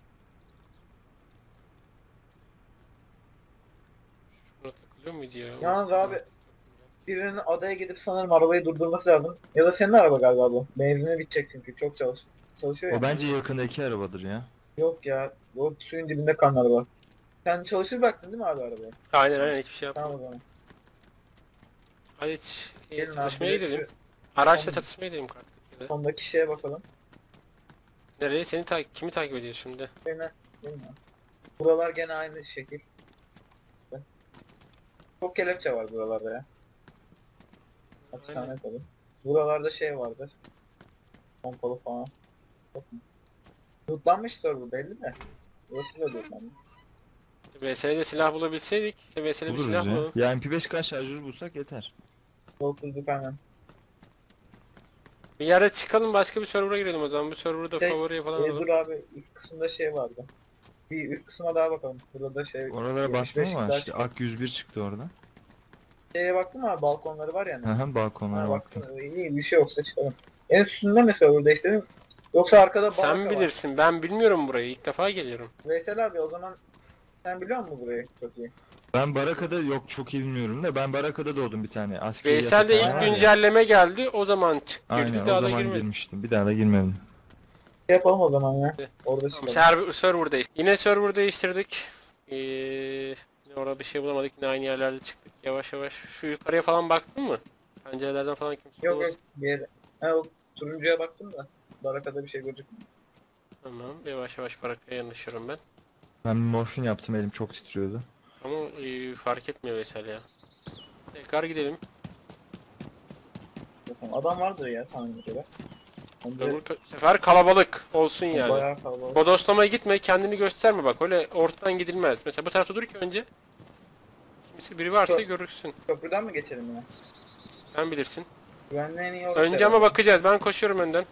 Şuna takılıyor muydu ya? Yalnız abi, birinin adaya gidip sanırım arabayı durdurması lazım. Ya da senin araba galiba bu. Benzini bitecek çünkü çok çalışıyor ya. O bence yakındaki arabadır ya. Yok ya. O suyun dibinde kalan araba. Sen çalışır baktın değil mi abi arabaya? Aynen hiçbir şey Tamam yapmadım. o zaman. Hadi Gelin abi, çatışmaya bir de gidelim. Araçla Tamam. çatışmaya gidelim kardeşim. Sondaki şeye bakalım. Nereye? Kimi takip ediyor şimdi? Bilmiyorum. Buralar gene aynı şekil. Çok kelepçe var buralarda ya. Hapishane tabii. Buralarda şey vardır. Pompalı falan. Yok mu? Lootlanmıştır bu belli de. Burası da lootlanmış. VS'de silah bulabilseydik. İşte VS'de bir Buluruz silah ya. bulalım. Ya MP5K şarjörü bulsak yeter. Korkulduk hemen. Bir yere çıkalım, başka bir server'a girelim o zaman. Bu server'ı da Şey, favoriye falan alalım. dur abi üst kısımda şey vardı. Bir üst kısma daha bakalım. Burada da şey... Oralara yemiş baktım ama beşiktaş işte çıktı. Ak 101 çıktı orada. Şeye baktın mı abi balkonları var yani. Hı hı, balkonlara baktım. İyi bir şey yoksa çıkalım. En üstünde mi server değiştirelim? Yoksa arkada baraka Sen var. bilirsin. Ben bilmiyorum burayı. İlk defa geliyorum. Veysel abi o zaman sen biliyor musun burayı çok iyi? Ben Baraka'da yok çok iyi bilmiyorum da ben Baraka'da doğdum bir tane. Askeri Veysel'de yatakhane ilk var ya. güncelleme geldi. O zaman girdik, Aynen o daha da zaman girmedik. girmiştim. Bir daha da girmedim. Şey yapalım o zaman ya. Evet. Orada Tamam, çıkalım. server değiştirdik. Yine server değiştirdik. Yine orada bir şey bulamadık. Yine aynı yerlerde çıktık. Yavaş yavaş. Şu yukarıya falan baktın mı? Pencerelerden falan kimse Yok olmaz. yok bir yere. Ha o turuncuya baktım da. Barakada bir şey gözükmüyor. Tamam. Yavaş yavaş barakaya yanaşıyorum ben. Ben bir morfin yaptım elim çok titriyordu. Ama fark etmiyor Veysel ya. Tekrar gidelim. Bakalım. Adam vardır ya tahmin göre. Bence Bu sefer kalabalık olsun yani. bayağı kalabalık. Bodoslamaya gitme, kendini gösterme bak. Öyle ortadan gidilmez. Mesela bu tarafta dur ki önce. Kimse biri varsa Çok- görürsün. Köprüden mi geçelim ya? Sen bilirsin. Güvenli en iyi orası. Önce ama bakacağız. Ben koşuyorum önden.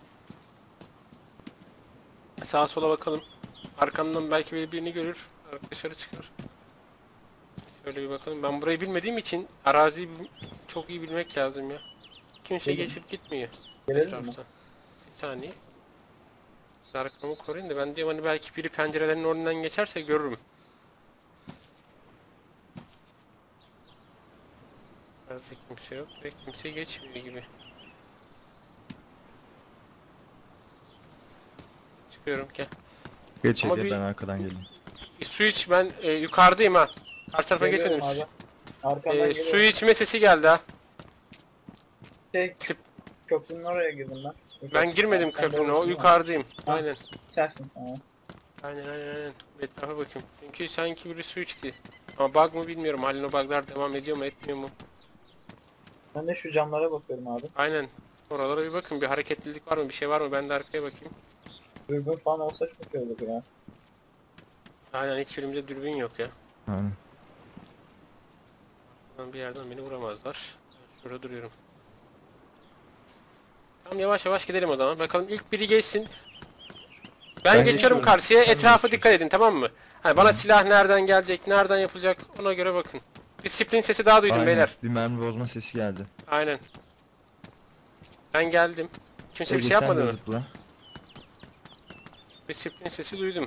Sağa sola bakalım. Arkamdan belki birini görür. Dışarı çıkar. Şöyle bir bakalım. Ben burayı bilmediğim için araziyi çok iyi bilmek lazım ya. Kimse Gelin. geçip gitmiyor. Gelelim mi? Etrafta. Bir saniye. Siz arkamı koruyun da ben diyorum hani belki biri pencerelerin önünden geçerse görürüm. Nerede kimse yok ve kimse geçmiyor gibi. Çıkıyorum gel. Geç Ama Ege bir- ben arkadan geleyim. Bir su iç, ben yukarıdayım ha. Karşı tarafa Geliyorum geçmedim. abi. Arkamdan geliyorum. Suyu içme sesi geldi ha. Şey, Sip- köprünün oraya girdim ben. Ben girmedim Sen de köprüne, o oradasın ya. yukarıdayım. Ha. Aynen. Sensin. Tamam. Aynen. Bir etrafa bakayım. Çünkü sanki biri su içti. Ama bug mı bilmiyorum. Halin o buglar devam ediyor mu etmiyor mu? Ben de şu camlara bakıyorum abi. Aynen. Oralara bir bakın. Bir hareketlilik var mı? Bir şey var mı? Ben de arkaya bakayım. Dürbün falan olsa çok iyi olur ya. Aynen, hiç filmde dürbün yok ya. Aynen. Buradan bir yerden beni vuramazlar. Ben şurada duruyorum. Tamam, yavaş yavaş gidelim o zaman. Bakalım ilk biri geçsin. Ben Ben geçiyorum geçiyorum. karşıya. Sen Etrafa geçiyorsun. dikkat edin, tamam mı? Hani bana silah nereden gelecek, nereden yapılacak, ona göre bakın. Bir sprint sesi daha duydum Aynen. beyler. Bir mermi bozma sesi geldi. Aynen. Ben geldim. Kimse bir Ege şey sen yapmadı de mı? zıpla. Bir sprint sesi duydum.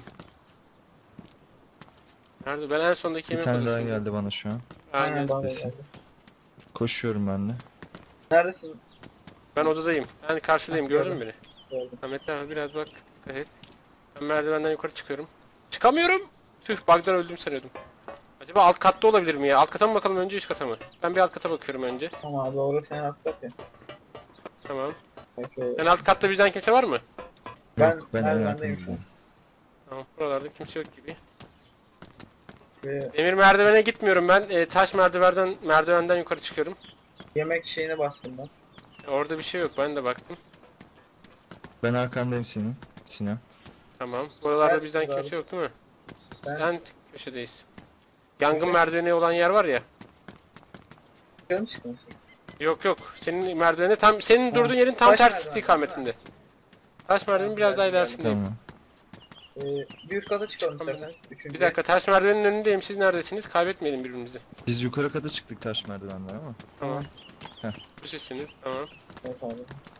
Nerede? Ben en sondaki Bir yemek tane daha odasındayım. geldi bana şu an. Aynen. bana sesi. geldi. Koşuyorum ben de. Neredesin? Ben odadayım. Ben karşıdayım. Gördün mü beni? Gördüm. Ahmet abi biraz bak. Dikkat et. Ben merdivenden yukarı çıkıyorum. Çıkamıyorum. Tüh, bug'dan öldüm sanıyordum. Acaba alt katta olabilir mi ya? Alt kata mı bakalım önce, üst kata mı? Ben bir alt kata bakıyorum önce. Tamam abi orası senin hakikaten ya. Tamam. Peki. En alt katta bizden kimse var mı? Ben Yok ben en merdivendeyim arkamdayım. şu an. Tamam. Buralarda kimse yok gibi. Ve Demir merdivene gitmiyorum ben. Taş merdivenden yukarı çıkıyorum. yemek şeyine bastım ben. Orada bir şey yok. Ben de baktım. Ben arkandayım senin. Sinan. Tamam. Buralarda Evet, bizden bravo. kimse yok değil mi? Ben En köşedeyiz. Yangın merdiveni olan yer var ya. dışarı mı çıkmışsın? Yok. Senin merdiveni tam, senin Ha, durduğun yerin tam taş tersi merdiven, istikametinde. Taş merdivenin biraz daha ilerisindeyim. Tamam. Bir üst kata çıkalım Çıkalım. istersen. Üçüncü. Bir dakika, taş merdivenin önündeyim. Siz neredesiniz? Kaybetmeyelim birbirimizi. Biz yukarı kata çıktık taş merdivenden ama. Tamam. Heh. Bu sizsiniz. Tamam. Evet abi.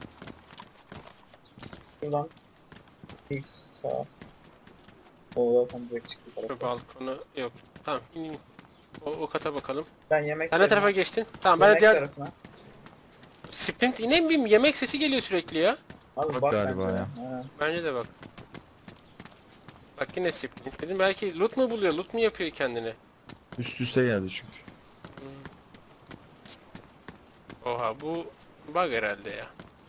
Şuradan. X sağ. O zaten direkt çıktı Şu tarafa. balkonu yok. Tamam. İn. O kata bakalım. Ben yemek Sen ne tarafa geçtin? Tamam, ben de yemek diğer tarafına. sprint ineyim bir, yemek sesi geliyor sürekli ya. Abi Bak bak galiba bence. ya. Ha. Bence de bak. Bak yine sprint dedim. Belki loot mu buluyor? Loot mu yapıyor kendine? Üst üste geldi çünkü. Oha, bu bug herhalde ya.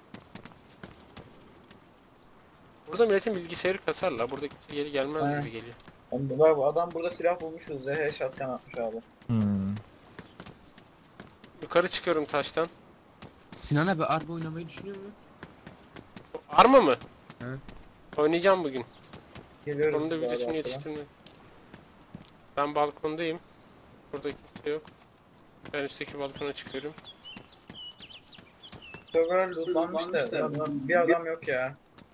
Burada milletin bilgisayarı kasar la. Burada kimse geri gelmez Aynen. gibi geliyor. Bak adam burada silah bulmuşuz. ZH shotgun atmış abi. Hmm. Yukarı çıkıyorum taştan. Sinan abi araba oynamayı düşünüyor mu? Arma mı? Hı. Oynayacağım bugün. Geliyoruz. Onun da biz abi videosunu arkadan. yetiştirmiyorum. Ben balkondayım. Burada kimse yok. Ben üstteki balkona çıkıyorum. Server lootlanmış da bir adam yok ya.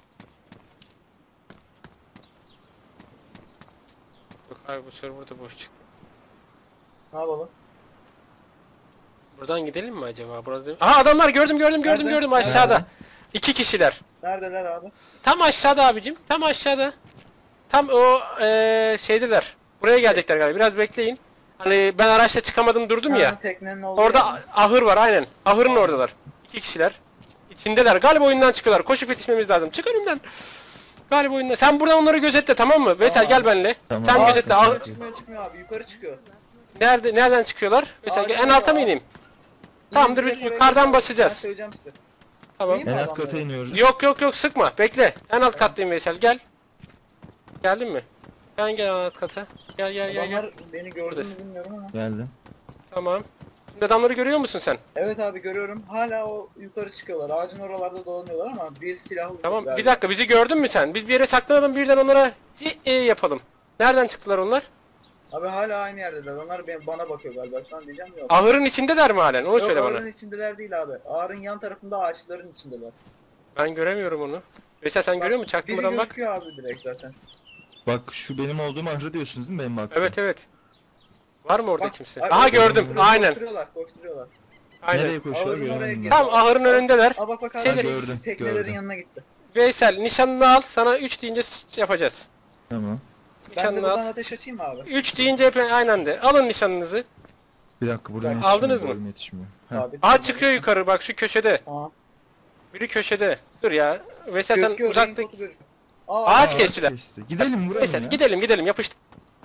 Yok abi, bu server da boş çıktı. Ne yapalım? Buradan gidelim mi acaba? Burada... Aha, adamlar gördüm Nerede? aşağıda. Nerede? 2 kişiler. Neredeler abi? Tam aşağıda abicim. Tam aşağıda. Tam o şeydeler. Buraya gelecekler galiba. Biraz bekleyin. Hani ben araçla çıkamadım durdum ya. Ha, teknenin olduğu Orada yer. ahır var aynen. Ahırın oradalar. 2 kişiler. İçindeler. Galiba oyundan çıkıyorlar. Koşup yetişmemiz lazım. Çık önümden. Galiba oyundan. Sen buradan onları gözetle, tamam mı? Veysel gel benimle. Tamam. Sen Aa, gözetle. çıkıyor, Çıkmıyor abi, yukarı çıkıyor. Nereden çıkıyorlar? Veysel gel. En alta mı ineyim? Tamam, dur, Direkt oraya yukarıdan gidiyor. basacağız. Ben söyleyeceğim size. Tamam. İyi mi En alt adamları? kata iniyoruz. Yok sıkma. Bekle. En alt kattayım Veysel. Gel. Geldin mi? Gel en alt kata. Gel. Adamlar beni gördü Buradasın. mü bilmiyorum ama. Geldim. Tamam. Şimdi adamları görüyor musun sen? Evet abi, görüyorum. Hala o yukarı çıkıyorlar. Ağacın oralarda dolanıyorlar ama bir silahlı. Tamam. Bir dakika, bizi gördün mü sen? Biz bir yere saklanalım, birden onlara yapalım. Nereden çıktılar onlar? Abi hala aynı yerdeler. Onlar bana bakıyor galiba. Şu an diyeceğim yok. Ahırın içindeler mi halen? Onu Yok, söyle ağrın bana. içindeler değil abi. Ağrın yan tarafında ağaçların içindeler. Ben göremiyorum onu. Veysel sen görüyor musun? Biri Çaktırmadan bak. gözüküyor abi direkt zaten. Bak şu benim olduğum ahırı diyorsunuz değil mi benim baktığım? Evet. Var mı orada Bak, kimse? abi, Aha, gördüm. koşturuyorlar, Aynen. Koşturuyorlar. Aynen. Nereye koşuyor Ahırın oraya göremedim gir. ben. Tam ahırın önündeler. Aa bak abi. Şeyleri- Gördüm, Teknelerin gördüm. yanına gitti. Veysel nişanını al. Sana 3 deyince yapacağız. Tamam. Ben de Nişanını buradan al. ateş açayım mı abi? 3 deyince hep aynı anda. Alın nişanınızı. Bir dakika buradan Bak, aldınız yetişmiyor, mı? boyum yetişmiyor. Heh. Abi. Aha, çıkıyor yukarı bak, şu köşede. Aa. Biri köşede. Dur ya. Veysel sen Gözüküyor, uzakta. renk koku görüyor. Aa, Ağaç Aa, kestiler. kesti. Gidelim vuralım Veysel ya. gidelim yapıştır.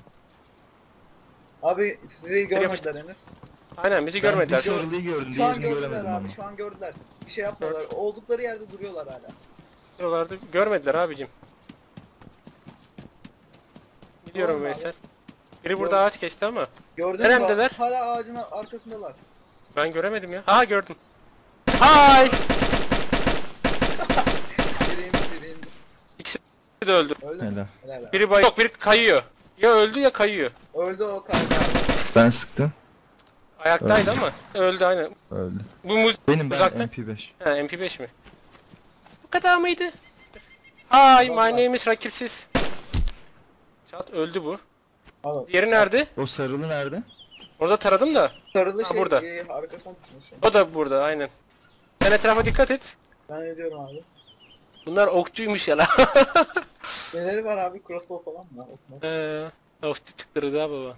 Abi sizi görmediler henüz. Aynen, bizi Ben görmediler. bir sarılıyı gördüm. Şu an Diğerini gördüler göremedim abi, ama. şu an gördüler. Bir şey yapmıyorlar. Oldukları yerde duruyorlar hala. Şuralarda görmediler abicim. Gidiyorum Doğru mu Veysel. abi? Biri burada Doğru. ağaç kesti ama Gördün mü? Neredeler? Hala ağacın arkasındalar. ben göremedim ya. Aha, gördüm. Hay! Biri indi. İkisi de öldü. Öldü mü? Helal. Helal abi. Biri yok, biri kayıyor. Ya öldü ya kayıyor. Öldü o kanka. Ben sıktım. Ayaktaydı ama öldü aynen. Öldü. Bu muz Benim ben Uzakta. MP5. ha, MP5 mi? Bu kadar mıydı? Hi, my Vallahi. name is rakipsiz. Çat, öldü bu. Al. Diğeri nerede? O sarılı nerede? Orada taradım da. Sarılı Ha, şey burada. arkasına düşmüş. O da burada aynen. Sen etrafa dikkat et. Ben ne diyorum abi? Bunlar okçuymuş ya lan. Neleri var abi? Crossbow falan mı? Okuma. Okçu çıktırız ha baba.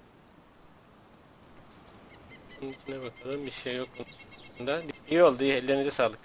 Bunun içine bakalım, bir şey yok bunda. İyi oldu, iyi, ellerinize sağlık.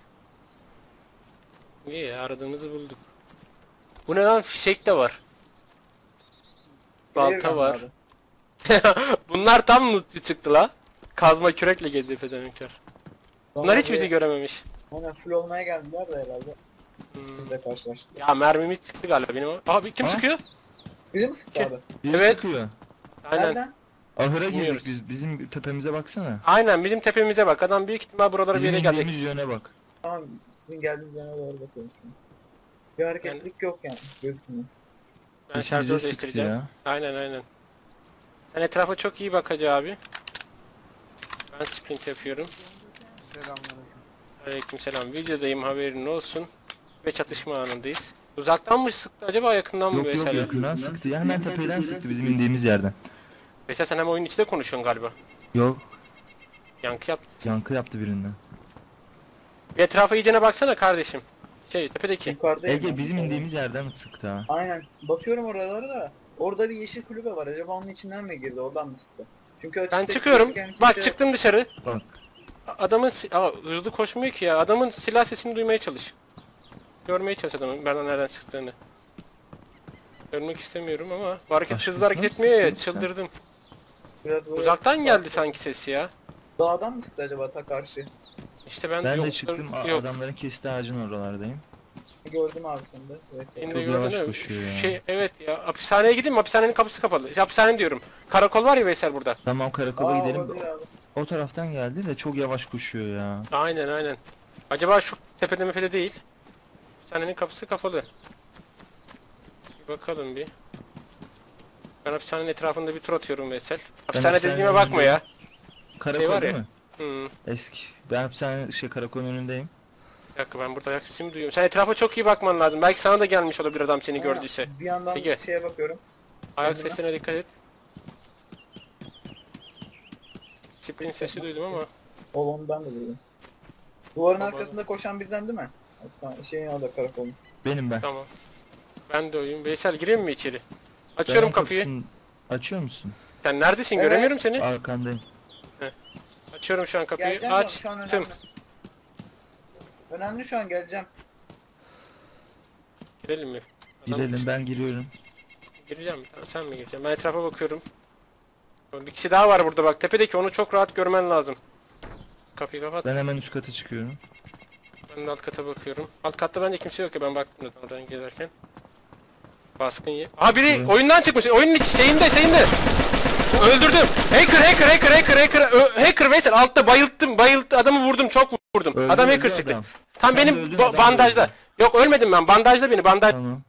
İyi, aradığımızı bulduk. Bu ne lan, fişek de var. Balta Airgun var. abi. Bunlar tam mutlu çıktı la. Kazma kürekle geziyor pezevenkler. Bunlar hiç Vallahi- bizi görememiş. Aynen full olmaya geldiler de herhalde. Hmm. Biz de karşılaştık. Ya mermimiz çıktı galiba benim. Abi kim Ha? sıkıyor? Biri mi sıktı Kim? abi? Biri Evet. sıkıyor. Aynen. Nereden? Ahıra Bilmiyoruz. girdik biz. Bizim tepemize baksana. Aynen, bizim tepemize bak. Adam büyük ihtimal buralara bir Bizim yere gelecek. indiğimiz yöne bak. Tamam, sizin geldiğiniz yana doğru bakıyorum şimdi. Bir hareketlilik yok yani. Gözükmüyor. Ben Bizi şarjör sıktı değiştireceğim. ya. Aynen. Sen etrafa çok iyi bak Hacı abi. Ben sprint yapıyorum. Selamünaleyküm. Aleykümselam. Videodayım, haberin olsun. Ve çatışma anındayız. Uzaktan mı sıktı acaba, yakından mı Yok yok Veysel? yakından sıktı ya. Hemen tepeden sıktı bizim indiğimiz yerden. Veysel sen hem oyunun içinde konuşuyorsun galiba. Yok. Yankı yaptı. Yankı yaptı birinden. Bir etrafa iyicene baksana kardeşim. Tepedeki. Yukarıdayım Ege ben. bizim indiğimiz yerden sıktı ha. Aynen. Bakıyorum oralara da. Orada bir yeşil kulübe var. Acaba onun içinden mi girdi? Oradan mı sıktı? Çünkü Ben açıkta çıkıyorum. kimse- Bak, çıktım dışarı. Bak. Adamın hızlı koşmuyor ki ya. Adamın silah sesini duymaya çalış. Görmeye çalış adamın benden nereden çıktığını. Görmek istemiyorum ama bu hareket Başkasına hızlı hareket mı etmiyor ya, sıktın sen? çıldırdım. Biraz böyle Uzaktan geldi sanki ses ya. Dağdan mı sıktı acaba ta karşı? İşte ben, Ben yok, de çıktım yok. adamların kestiği ağacın oralardayım. Gördüm abi seni de. Evet. Beni Çok de yavaş gördün mü? koşuyor ya. Evet ya, hapishaneye gideyim mi? Hapishanenin kapısı kapalı. Hapishane diyorum. Karakol var ya Veysel burada. Tamam karakola gidelim. olabilir abi. O taraftan geldi de çok yavaş koşuyor ya. Aynen aynen. Acaba şu tepede mepede değil. Hapishanenin kapısı kapalı. Bir bakalım bir. Ben hapishanenin etrafında bir tur atıyorum Veysel. Hapishane hapishanenin dediğime bakma ya. Karakol var değil ya. mi? Hmm. Eski. Ben hapishane karakolun önündeyim. Bir dakika ben burada ayak sesimi duyuyorum. Sen etrafa çok iyi bakman lazım. Belki sana da gelmiş olabilir adam seni Aynen. gördüyse. Bir yandan Peki. şeye bakıyorum. Ayak Kendine. sesine dikkat et. Disiplin sesi duydum ama. Ondan da duruyorum. Duvarın Tamam. arkasında koşan bizden değil mi? Hatta şeyin orada karakolun. Benim ben. Tamam. Ben de oyum. Veysel gireyim mi içeri? Açıyorum Ben kapıyı. kapısını- Açıyor musun? Sen neredesin? Evet. Göremiyorum seni. Arkandayım. Açıyorum şu an kapıyı. Geleceğim canım, şu an Açtım. önemli. Önemli şu an geleceğim. Girelim mi? Adam- Girelim, ben giriyorum. Gireceğim mi? Tamam, sen mi gireceksin? Ben etrafa bakıyorum. Bir kişi daha var burada bak. Tepedeki onu çok rahat görmen lazım. Kapıyı kapat. Ben hemen üst kata çıkıyorum. Ben de alt kata bakıyorum. Alt katta bence kimse yok ya, ben baktım zaten oradan gelirken. Baskın ye. Aha biri Evet. oyundan çıkmış. Oyunun şeyinde. Öldürdüm. Hacker Veysel altta bayılttım. Adamı vurdum, çok vurdum. Öldü, adam öldü hacker çıktı. adam. Tam Sen de benim öldün, adam da bandajda. öldü. Yok ölmedim ben. Bandajda beni. Tamam.